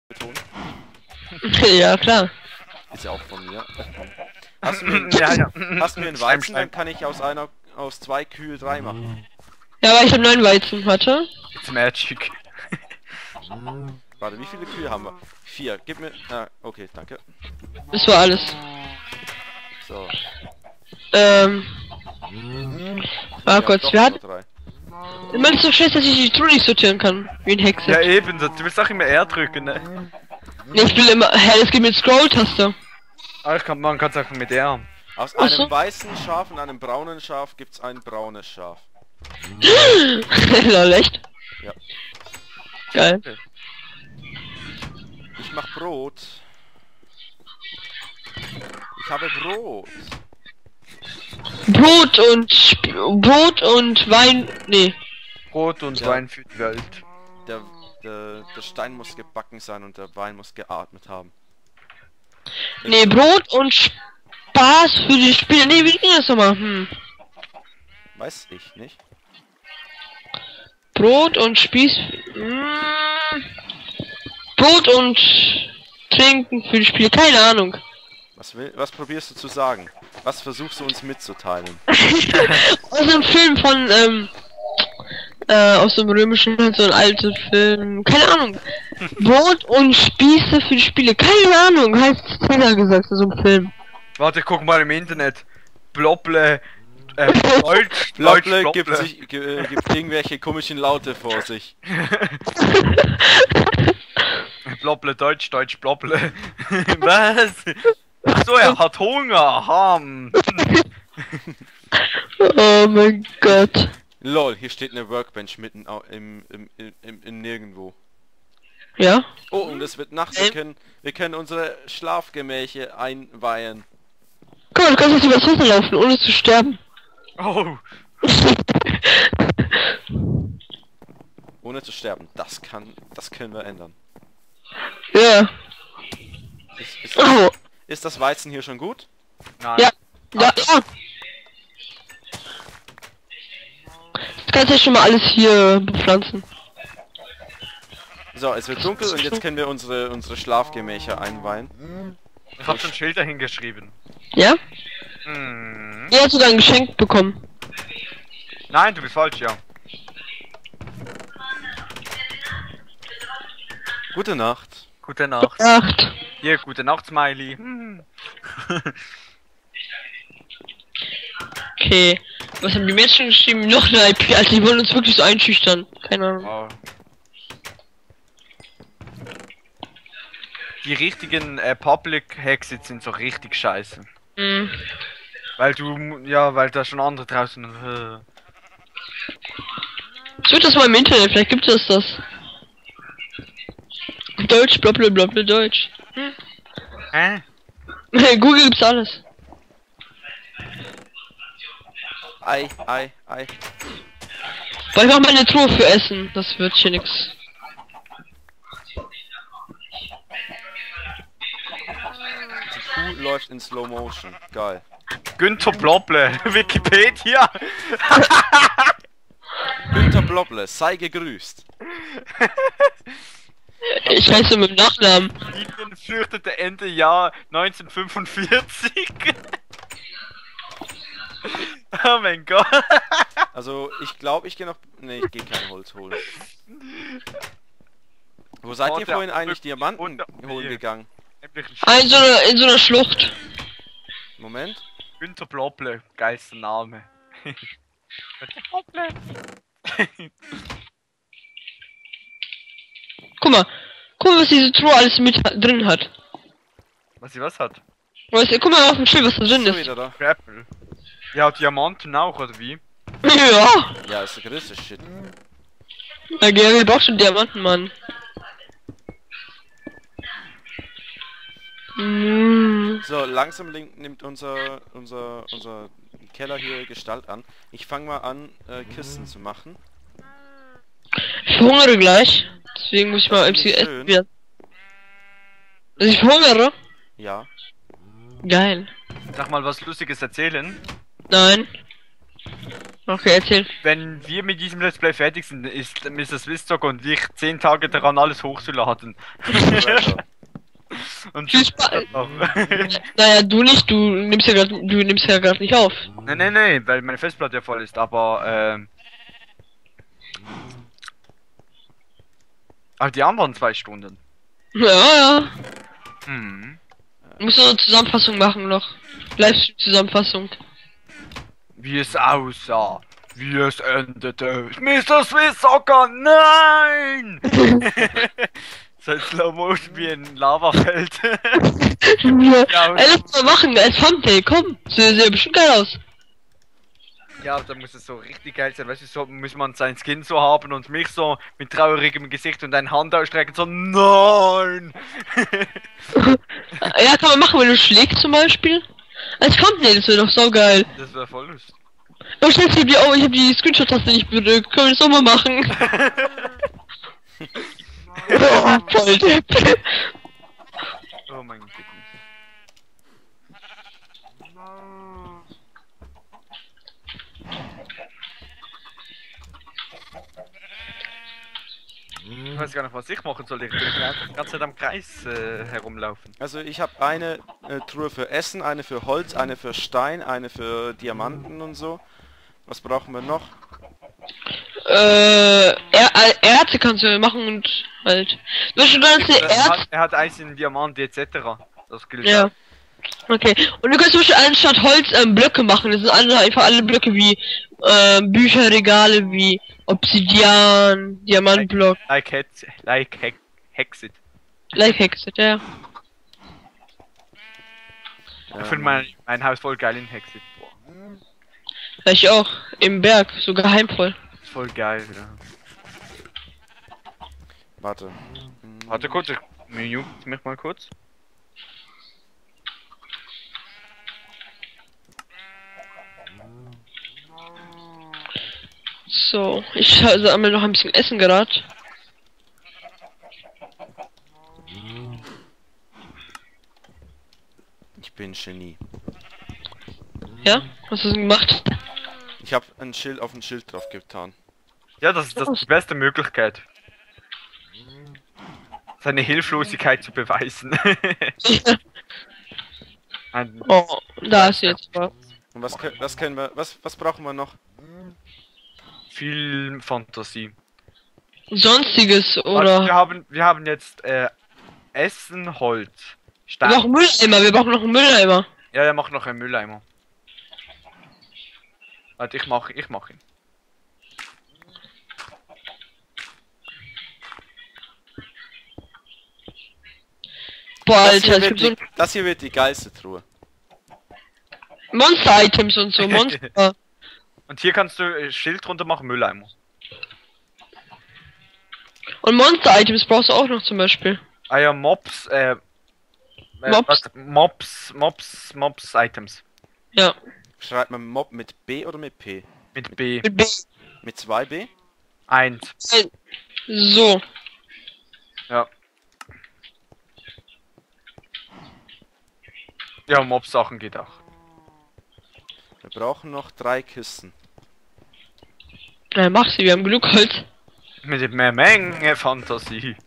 betonen? Ja, klar. Ist ja auch von mir. Hast du mir, hast du mir einen Weizen, dann kann ich aus 2 Kühe 3 machen. Ja, aber ich habe 9 Weizen, warte. It's magic. Warte, wie viele Kühe haben wir? 4. Gib mir... Ah, okay, danke. Das war alles. So. Ah Gott, doch wer hat... nur 3. Immer ist so schlecht, dass ich die Truhe nicht sortieren kann. Wie ein Hexe. Ja eben, du willst auch immer R drücken, ne? Nee, ich will immer... Hä, es gibt mit Scroll-Taste. Ah, man kann es einfach mit R. Aus Ach so. einem weißen Schaf und einem braunen Schaf gibt's ein braunes Schaf. Lol, echt? Ja. Geil. Ich mach Brot. Ich habe Brot. Brot und Wein... Nee. Brot und Ja. Wein für die Welt. Der Stein muss gebacken sein und der Wein muss geatmet haben. Nee, Brot und Spaß für die Spieler. Nee, wie ging das nochmal? Weiß ich nicht. Brot und Spieß... Brot und Trinken für die Spiele. Keine Ahnung. Was probierst du zu sagen? Was versuchst du uns mitzuteilen? Aus einem Film von, aus dem römischen, so ein alter Film. Keine Ahnung. Brot und Spieße für die Spiele. Keine Ahnung, heißt Taylor gesagt, so ein Film. Warte, guck mal im Internet. Blobble. Deutsch. Blobble gibt irgendwelche komischen Laute vor sich. Blobble, Deutsch, Blobble. Was? Ach so, er hat Hunger. Oh mein Gott. Lol, hier steht eine Workbench mitten im Nirgendwo. Ja? Oh, und es wird Nacht. Wir können unsere Schlafgemächer einweihen. Guck mal, du kannst jetzt übers Wasser laufen, ohne zu sterben. Oh. Ohne zu sterben. Das können wir ändern. Ja. Oh. Ist das Weizen hier schon gut? Nein. Ja. Ja, ja. Du kannst ja schon mal alles hier bepflanzen. So, es wird dunkel und jetzt können wir unsere Schlafgemächer einweihen. Ich hab schon Schilder hingeschrieben. Ja? Hm. Er hat sogar ein Geschenk bekommen. Nein, du bist falsch, ja. Gute Nacht. Gute Nacht. Nacht. Hier, gute Nacht, Smiley. Okay. Was haben die Menschen geschrieben? Noch eine IP. Also die wollen uns wirklich so einschüchtern. Keine Ahnung. Oh. Die richtigen Public Hacks sind so richtig scheiße. Mhm. Weil weil da schon andere draußen. Such das mal im Internet, vielleicht gibt es das. Deutsch, blablabla, Deutsch. Hä? Google gibt's alles. Ei. Weil ich mach meine Truhe für Essen. Das wird hier nix. Die Kuh läuft in Slow Motion. Geil. Günther Blobble, Wikipedia. Günther Blobble, sei gegrüßt. Ich heiße mit dem Nachnamen. Indien flüchtete Ende Jahr 1945. Oh mein Gott. Also, ich glaube, ich gehe noch... Ne, ich gehe kein Holz holen. Wo seid ihr vorhin eigentlich Diamanten holen gegangen? In so einer Schlucht. Moment. Günther Blobble, geilster Name. Guck mal, was diese Truhe alles mit drin hat. Was sie was hat? Weißt du, guck mal auf dem Schild, was da drin So ist. wieder da. Grapple. Ja, Diamanten auch, oder wie? Ja. Ja, ist der größte Shit. Ja, Gary braucht schon Diamanten, Mann. So, langsam nimmt unser Keller hier Gestalt an. Ich fange mal an, Kisten zu machen. Ich hungere gleich. Deswegen muss ich mal MC essen werden. Also ich hungere? Ja. Geil. Sag mal was Lustiges erzählen. Nein. Okay, erzähl. Wenn wir mit diesem Let's Play fertig sind, ist Mr. Swissdog und ich 10 Tage daran, alles hochzuladen. Und Viel Spaß. Naja, du nicht, du nimmst ja gerade nicht auf. Nee, weil meine Festplatte ja voll ist, aber die anderen waren 2 Stunden. Ja. Hm. Du musst noch eine Zusammenfassung machen noch. Livestream-Zusammenfassung. Wie es aussah, wie es endete. Mr. Swiss Soccer, nein! So ein Slow Motion wie ein Lavafeld. Ja, Ey, lass mal machen, als Thumbnail, komm. Sieht bestimmt geil aus. ja, da muss es so richtig geil sein, weißt du, so muss man sein Skin so haben und mich so mit traurigem Gesicht und eine Hand ausstrecken, so nein! Ja, kann man machen, wenn du schlägst zum Beispiel. Als Thumbnail, das wäre doch so geil. Das wäre voll lustig. Oh, ich hab die Screenshot-Taste nicht gedrückt. Können wir das auch mal machen? Oh, voll Depp. Oh mein Gott. Ich weiß gar nicht, was ich machen soll. Ich bin einfach die ganze Zeit am Kreis herumlaufen. Also ich habe eine Truhe für Essen, eine für Holz, eine für Stein, eine für Diamanten und so. Was brauchen wir noch? Erze kannst du machen und halt. Du hast schon ganze Erz. Er hat Eisen, Diamant etc. Das gilt Ja. Okay. Und du kannst zum Beispiel anstatt Holz Blöcke machen. Das sind einfach alle Blöcke wie Bücherregale wie Obsidian, Diamantblock. Like Hexit. Like Hexit, ja. Ich finde mein Haus voll geil in Hexit. Boah. Ja, ich auch. Im Berg, so geheimvoll. Ist voll geil, ja. Warte. Warte kurz, ich mute mich mal kurz. So, ich sammle noch ein bisschen Essen gerade. Ich bin Genie. Ja? Was hast du denn gemacht? Ich habe ein Schild auf ein Schild drauf getan. Ja, das ist die beste Möglichkeit. Seine Hilflosigkeit zu beweisen. Oh, da ist jetzt was. Und was können wir, was brauchen wir noch? Viel Fantasie. Sonstiges, Also oder? wir haben jetzt Essen, Holz, Wir Stein. brauchen Mülleimer, wir brauchen noch einen Mülleimer. Ja, er macht noch einen Mülleimer. Warte, ich mach ihn. Boah, Alter, es gibt so Das hier wird die geilste Truhe. Monster-Items und so, Monster. Und hier kannst du Schild drunter machen, Mülleimer. Und Monster-Items brauchst du auch noch zum Beispiel. Ah ja, Mobs, Mobs Items. Ja. Schreibt man Mob mit B oder mit P? Mit B. Mit B. Mit 2B? 1. So. Ja. Ja, Mob-Sachen geht auch. Wir brauchen noch 3 Kisten. Ja, mach sie, wir haben genug Holz. Mit mehr Menge Fantasie.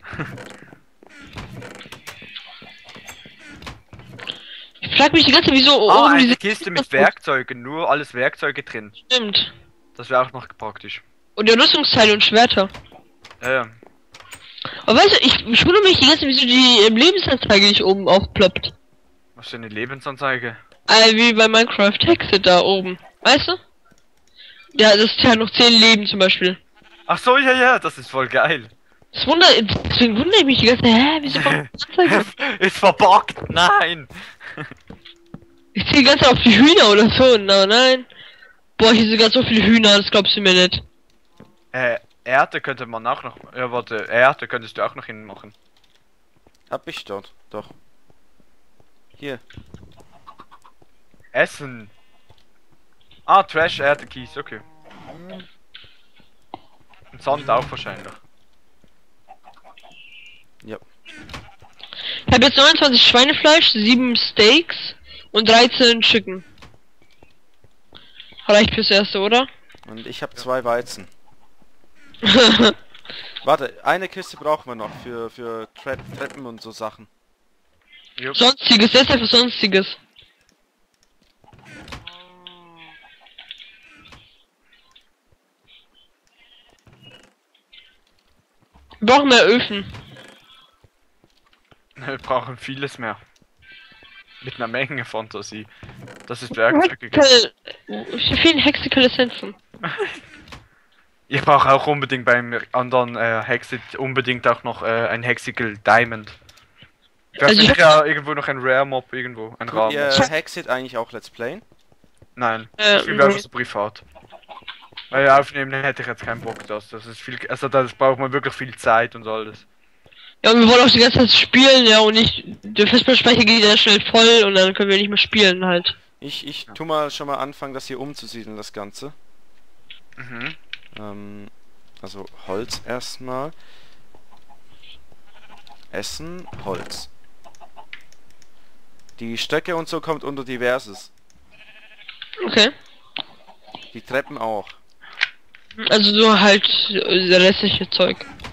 Ich frag mich die ganze Zeit, wieso Ah, oben eine diese Kiste mit Werkzeugen, nur alles Werkzeuge drin. Stimmt. Das wäre auch noch praktisch. Und ja, Rüstungsteile und Schwerter. Ja. Aber weißt du, ich wundere mich die ganze Zeit, wieso die Lebensanzeige nicht oben aufploppt. Was für eine Lebensanzeige? Wie bei Minecraft Hexit da oben. Weißt du? Ja, das ist ja noch 10 Leben zum Beispiel. Ach so, ja, das ist voll geil. Deswegen wundere ich mich die ganze Zeit, wieso kommt die Anzeige? Ist verbuggt, nein. Ich ziehe die ganze Zeit auf die Hühner oder so, aber nein. Boah, hier sind ganz so viele Hühner, das glaubst du mir nicht. Erde könnte man auch noch. Ja, warte, Erde könntest du auch noch hinmachen. Hab ich dort, doch. Hier. Essen. Ah, Trash, Erde, Kies, okay. Und Sand auch wahrscheinlich. Ja. Ich habe jetzt 29 Schweinefleisch, 7 Steaks und 13 Chicken. Reicht fürs erste, oder? Und ich habe 2 Weizen. Warte, eine Kiste brauchen wir noch für Treppen und so Sachen. Jupp. Sonstiges, das ist einfach Sonstiges. Wir brauchen mehr Öfen. Wir brauchen vieles mehr. Mit einer Menge Fantasie. Das ist Werkzeug. Vielen Hexicale-Essenzen. Ich brauche auch unbedingt beim anderen Hexit unbedingt auch noch ein Hexical Diamond. Ich weiß Also nicht, ja irgendwo noch ein Rare Mob irgendwo, ein Tut ihr Rahmen. Hexit eigentlich auch Let's Playen? Nein, Äh, ich spiele nee. einfach so privat. Weil aufnehmen hätte ich jetzt keinen Bock, das ist viel, also das braucht man wirklich viel Zeit und alles. Ja, und wir wollen auch die ganze Zeit spielen, ja, und nicht, der Festplatzspeicher geht ja schnell voll und dann können wir nicht mehr spielen halt. Ich tu mal schon mal anfangen, das hier umzusiedeln, das Ganze. Mhm. Also Holz erstmal. Essen, Holz. Die Stöcke und so kommt unter Diverses. Okay. Die Treppen auch. Also so halt der restliche Zeug.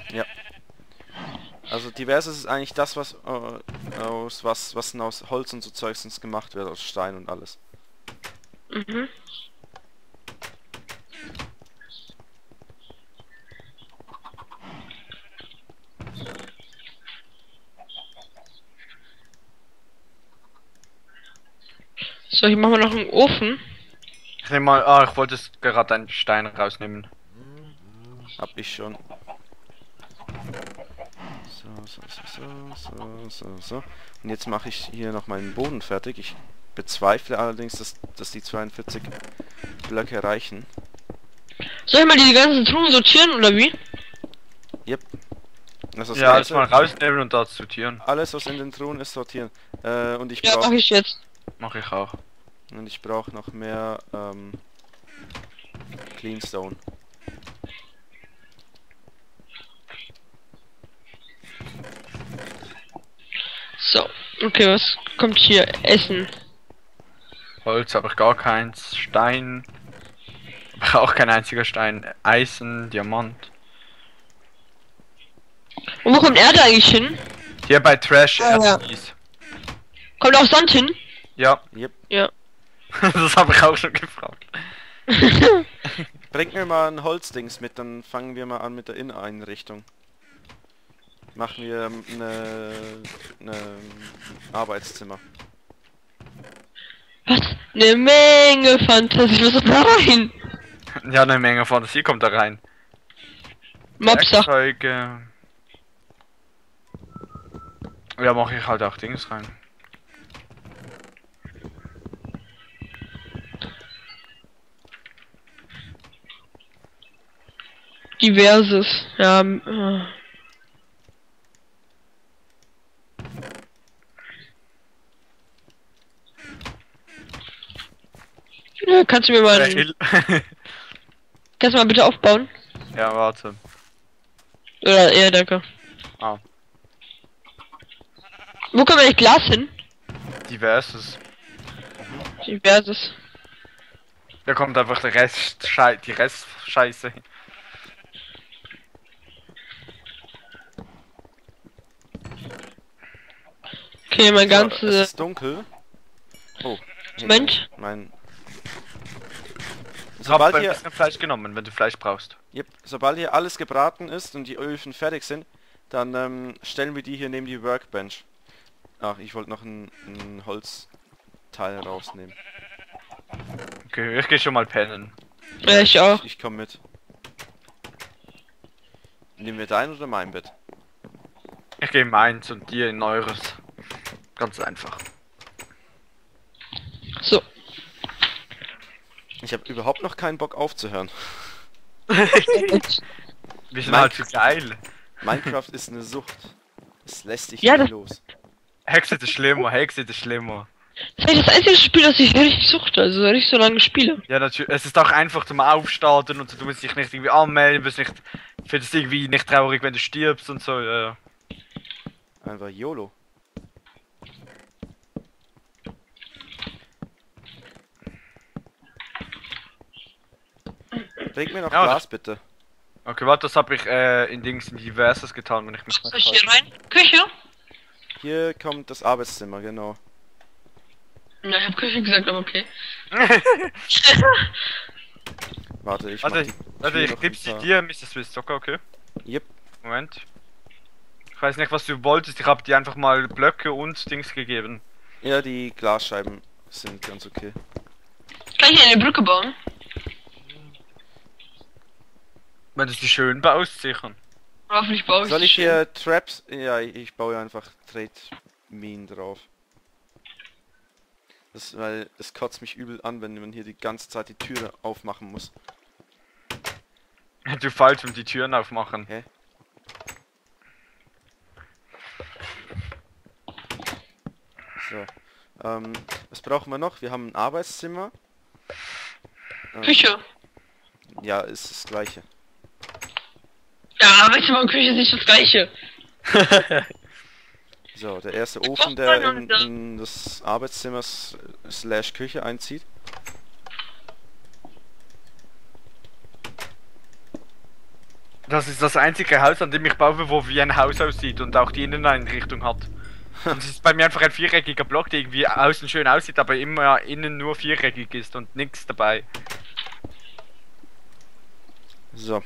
Also Diverses ist eigentlich das, was was denn aus Holz und so Zeugs sonst gemacht wird, aus Stein und alles. Mhm. So, hier machen wir noch einen Ofen. Ich nehme mal, ich wollte es gerade einen Stein rausnehmen. Hab ich schon. So. Und jetzt mache ich hier noch meinen Boden fertig. Ich bezweifle allerdings, dass die 42 Blöcke reichen. Soll ich mal die ganzen Truhen sortieren oder wie? Yep. Also das Ja, alles Ganze- mal rausnehmen und da sortieren. alles, was in den Truhen ist, sortieren. Und ich Ja, mach brauche ich jetzt. Mache ich auch. noch mehr Cleanstone. So, okay, was kommt hier? Essen. Holz habe ich gar keins. Stein. Hab ich auch kein einziger Stein. Eisen, Diamant. Und wo kommt Erde eigentlich hin? Hier bei Trash Ah, ja. Erstis. Kommt auch Sand hin? Ja, Yep. Ja. das habe ich auch schon gefragt. Bringt mir mal ein Holzdings mit, dann fangen wir mal an mit der Inneneinrichtung. Machen wir eine Arbeitszimmer. Was? Eine Menge Fantasie, was ist da rein? Ja, eine Menge Fantasie kommt da rein. Mobsachen. Werkzeuge. Ja, mache ich halt auch Dings rein. Diverses. Ja, Ja, kannst du mir mal, kannst du mal bitte aufbauen? Ja, warte. Ja, danke. Ah. Wo kommt eigentlich Glas hin? Diverses. Diverses. Da kommt einfach der die Restscheiße hin. Okay, mein So, es ganzes. ist dunkel. Oh. Moment. Mein... Ich habe Sobald ein hier, bisschen Fleisch genommen, wenn du Fleisch brauchst. yep, sobald hier alles gebraten ist und die Öfen fertig sind, dann stellen wir die hier neben die Workbench. Ach, ich wollte noch ein Holzteil rausnehmen. Okay, ich gehe schon mal pennen. Ja, ich auch. Ich komme mit. Nehmen wir dein oder mein Bett? Ich gehe in meins und dir in eures. Ganz einfach. So. Ich habe überhaupt noch keinen Bock aufzuhören. Wir sind halt so geil. Minecraft ist eine Sucht. Es lässt dich Ja, nicht das- los. Hexe ist schlimmer, Hexe ist schlimmer. Das ist das einzige Spiel, das ich richtig suchte, also richtig so lange spiele. Ja, natürlich. Es ist auch einfach zum Aufstarten und so. Du musst dich nicht irgendwie anmelden, bist nicht. Findest irgendwie nicht traurig, wenn du stirbst und so. Ja. Einfach YOLO. Bring mir noch Ja, Glas, bitte. Okay, warte, das habe ich in Dings in diverses getan, wenn ich mich Was soll ich hier rein? Küche? Hier kommt das Arbeitszimmer, genau. Na, ich hab Küche gesagt, aber okay. Warte, ich Warte, mach die Tür ich noch gebe sie runter. dir, Mr. Swisszocker, okay? Yep. Moment. Ich weiß nicht, was du wolltest, ich habe dir einfach mal Blöcke und Dings gegeben. Ja, die Glasscheiben sind ganz okay. Kann ich hier eine Brücke bauen? Wenn du sie schön baust, sicher. Hoffentlich baue ich Soll sie ich schön. hier Traps? Ja, ich baue einfach Trade-Minen drauf. Weil es kotzt mich übel an, wenn man hier die ganze Zeit die Türe aufmachen muss. Du falsch um die Türen aufmachen. Hä? So. Was brauchen wir noch? Wir haben ein Arbeitszimmer. Küche. Ja, ist das gleiche. Ja, Arbeitszimmer und Küche ist nicht das gleiche. So, der erste Ofen, der in das Arbeitszimmer slash Küche einzieht. Das ist das einzige Haus, an dem ich baue, wo wie ein Haus aussieht und auch die Inneneinrichtung hat. Und es ist bei mir einfach ein viereckiger Block, der irgendwie außen schön aussieht, aber immer innen nur viereckig ist und nichts dabei. So.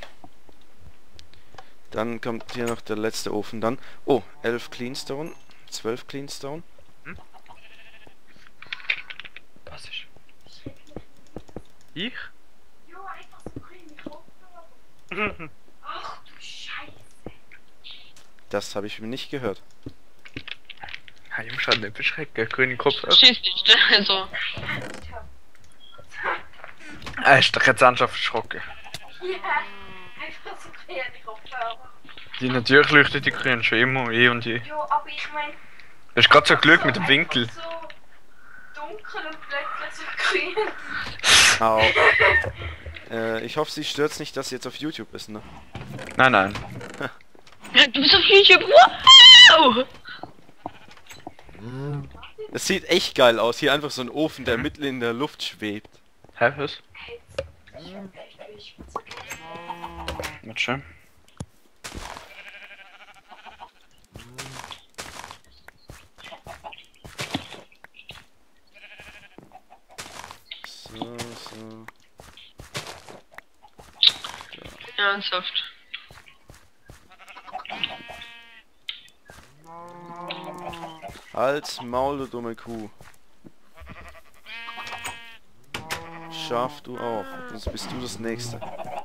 Dann kommt hier noch der letzte Ofen dann. Oh, 11 Cleanstone, 12 Cleanstone. Was ist? Ich? Ach du Scheiße. Das habe ich mir nicht gehört. Ja, Jungs, halt nicht beschrecken, grünen Kopf. Verstehst nicht, ne? Also. Ist doch jetzt ernsthaft erschrocken. Ja, einfach so kleine Kopfhörer. Die natürlich leuchtet die grün schon immer, eh und je. Ja, aber ich meine, Du hast gerade so Glück mit dem Winkel. so dunkel und plötzlich so grün. Au. Ich hoffe, sie stört's nicht, dass sie jetzt auf YouTube ist, ne? Nein, nein. Ja, du bist auf YouTube. Wow! Das sieht echt geil aus. Hier einfach so ein Ofen, der mitten in der Luft schwebt. Hä, was? Warte schon. So, so. Ernsthaft. Halt's Maul, du dumme Kuh. Schaf du auch. Sonst bist du das Nächste.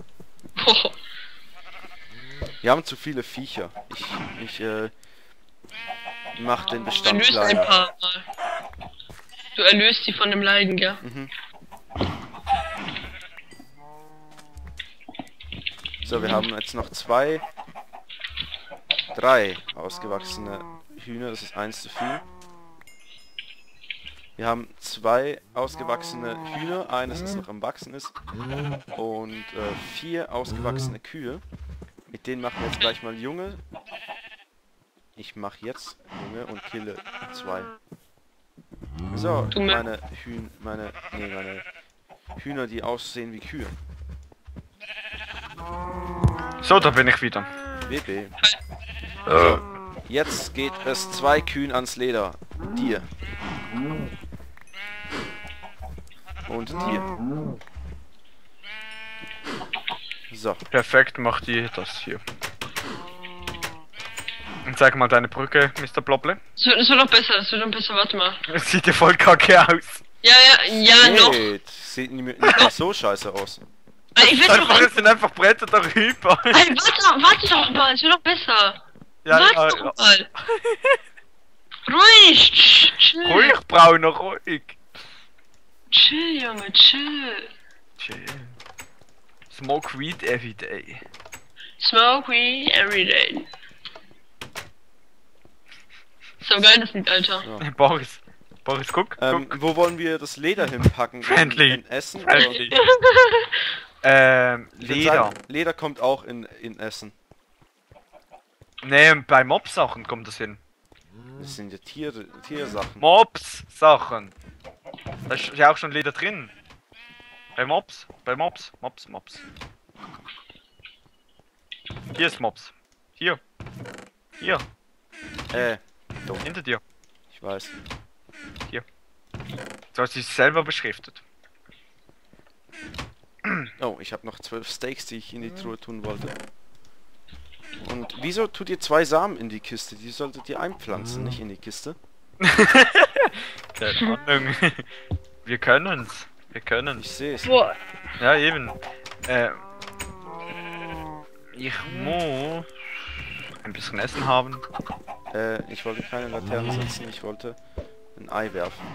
Wir haben zu viele Viecher. Ich mach den Du Bestand erlöst ein kleiner. paar Mal. Du erlöst sie von dem Leiden, gell? Mhm. So, wir haben jetzt noch 3 ausgewachsene Hühner. Das ist 1 zu viel. Wir haben 2 ausgewachsene Hühner, eines das noch am Wachsen ist. Und 4 ausgewachsene Kühe. Mit denen machen wir jetzt gleich mal Junge. Ich mache jetzt Junge und kille 2. So, meine Hühner, die aussehen wie Kühe. So, da bin ich wieder. WB. So, jetzt geht es 2 Kühen ans Leder. Dir. Und dir. So. Perfekt, macht die das hier. Und zeig mal deine Brücke, Mr. Blobble. Das wird doch besser, das wird doch besser, warte mal. Das sieht ja voll kacke aus. Ja, noch. Geht. Sieht nicht mehr so scheiße aus. Ich will doch. Es sind einfach Bretter darüber. Ey, warte doch mal, es wird doch besser. Ja, Warte doch mal. Ruhig, chill. Ruhig, Brauner, ruhig. Chill, Junge, chill. Chill. Smoke weed every day. Smoke weed every day. So geil das Lied, Alter. Ja. Boris, guck. Wo wollen wir das Leder hinpacken? Friendly. In Essen? Friendly. Ich würd Leder. sagen, Leder kommt auch in Essen. Ne, bei Mob-Sachen kommt das hin. Das sind ja Tiersachen. Mobs-Sachen. Da ist ja auch schon Leder drin. Bei Mobs. Mobs. Hier ist Mobs. Hier. Hier. Dumm. Hinter dir. Ich weiß. Du hast dich selber beschriftet. Oh, ich habe noch 12 Steaks, die ich in die Truhe tun wollte. Und wieso tut ihr 2 Samen in die Kiste? Die solltet ihr einpflanzen, nicht in die Kiste. Keine Ahnung. Wir können's. Wir können. Ich sehe es. Boah. Ja, eben. Ich muss ein bisschen Essen haben. Ich wollte keine Laternen setzen, ich wollte ein Ei werfen.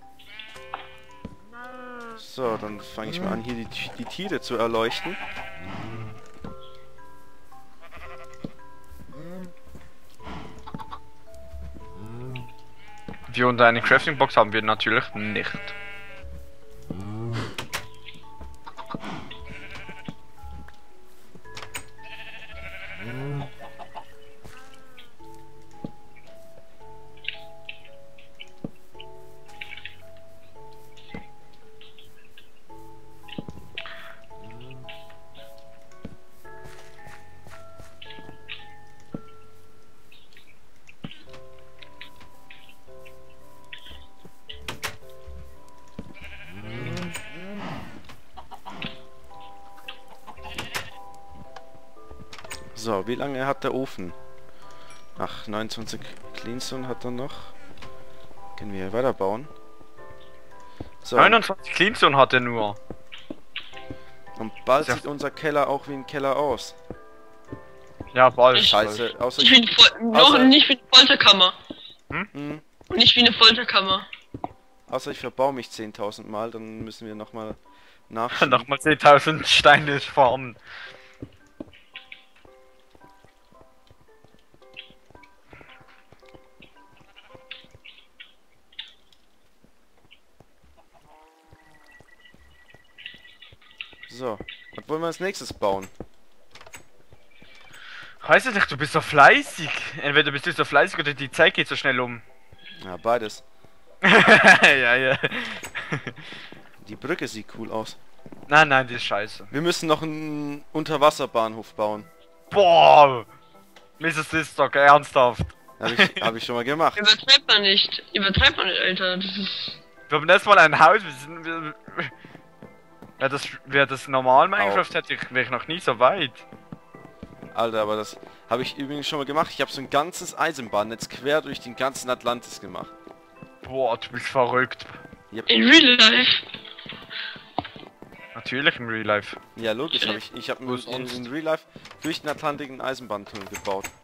So, dann fange ich mal an, hier die Tiere zu erleuchten. Wir und eine Crafting Box haben wir natürlich nicht. So, wie lange hat der Ofen? Ach, 29 Cleanstone hat er noch. Können wir weiterbauen. So, 29 Cleanstone hat er nur. und bald Ja. sieht unser Keller auch wie ein Keller aus. Ja, bald. Scheiße, außer Ich bin noch nicht wie eine Folterkammer. Hm, Und nicht wie eine Folterkammer. außer ich verbau mich 10.000 Mal, dann müssen wir nochmal nachschauen. Nochmal 10.000 Steine farmen. So, was wollen wir als nächstes bauen? Weiß ich nicht, du bist so fleißig. Entweder bist du so fleißig oder die Zeit geht so schnell um. Ja, beides. Ja, ja. Die Brücke sieht cool aus. Nein, die ist scheiße. Wir müssen noch einen Unterwasserbahnhof bauen. Boah! Mrs. Sistock, ernsthaft. Hab ich schon mal gemacht. Übertreibt man nicht. Übertreibt man nicht, Alter. Das ist... Wir haben erstmal ein Haus, wer das normal Minecraft hätte, wäre ich noch nie so weit. Alter, aber das habe ich übrigens schon mal gemacht. Ich habe so ein ganzes Eisenbahnnetz quer durch den ganzen Atlantis gemacht. Boah, du bist verrückt. In Real Life. Natürlich im Real Life. Ja, logisch. Ich habe Wo in sonst? Real Life durch den Atlantik einen Eisenbahntunnel gebaut.